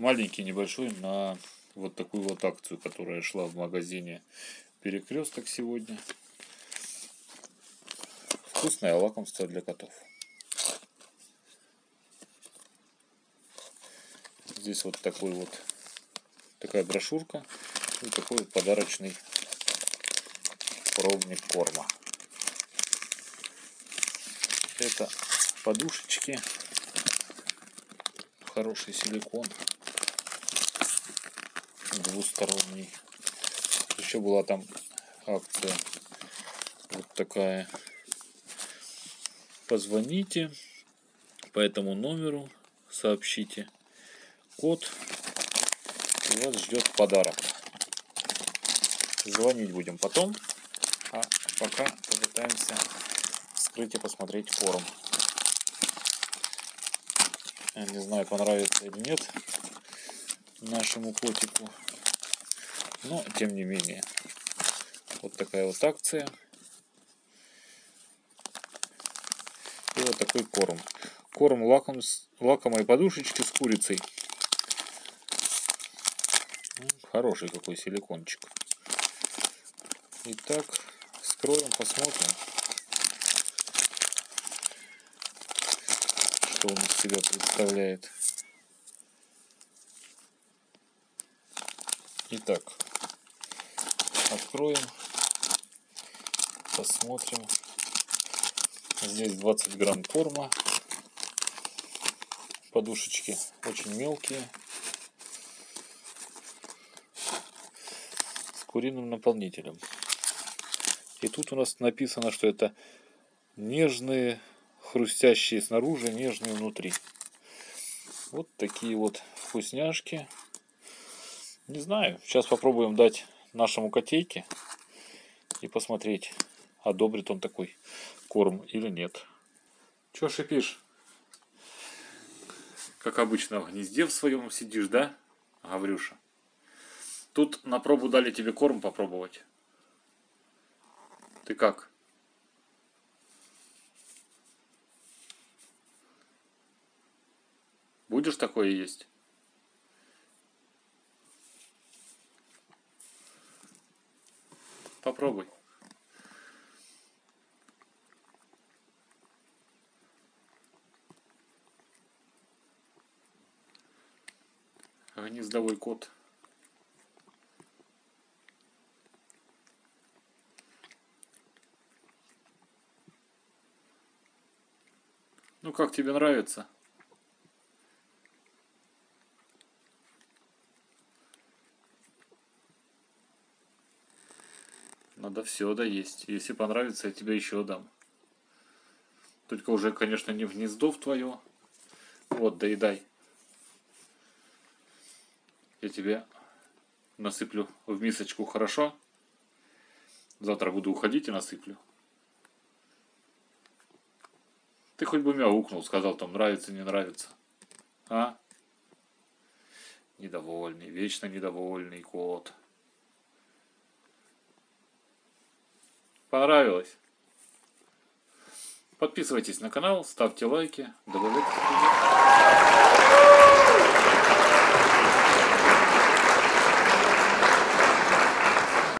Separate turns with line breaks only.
маленький, небольшой, на вот такую вот акцию, которая шла в магазине Перекресток сегодня. Вкусное лакомство для котов. Здесь вот такая брошюрка и такой вот подарочный пробник корма. Это подушечки, хороший силикон, двусторонний. Еще была там акция вот такая. Позвоните по этому номеру, сообщите код, и вас ждет подарок. Звонить будем потом, а пока попытаемся вскрыть и посмотреть корм. Я не знаю, понравится или нет нашему котику, но тем не менее. Вот такая вот акция. И вот такой корм. Корм лакомой подушечки с курицей. Хороший какой силикончик. Итак, вскроем, посмотрим, что он из себя представляет. Итак, откроем, посмотрим. Здесь 20 грамм корма. Подушечки очень мелкие. С куриным наполнителем. И тут у нас написано, что это нежные, хрустящие снаружи, нежные внутри. Вот такие вот вкусняшки. Не знаю, сейчас попробуем дать нашему котейке и посмотреть, одобрит он такой корм или нет. Чё шипишь? Как обычно, в гнезде в своем сидишь, да, Гаврюша? Тут на пробу дали тебе корм попробовать. Ты как? Будешь такое есть? Попробуй. Гнездовой кот. Ну как, тебе нравится? Надо все доесть. Если понравится, я тебе еще дам. Только уже, конечно, не в гнездо в твое. Вот, доедай. Я тебе насыплю в мисочку, хорошо? Завтра буду уходить и насыплю. Ты хоть бы мяукнул, сказал, там нравится, не нравится. А? Недовольный, вечно недовольный кот. Понравилось? Подписывайтесь на канал, ставьте лайки, добавляйте.